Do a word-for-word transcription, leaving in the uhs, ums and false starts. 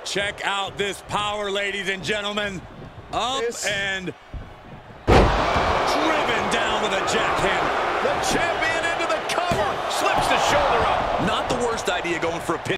Check out this power, ladies and gentlemen. Up This... and driven down with a jackhammer. The champion into the cover. Slips the shoulder up. Not the worst idea going for a pin.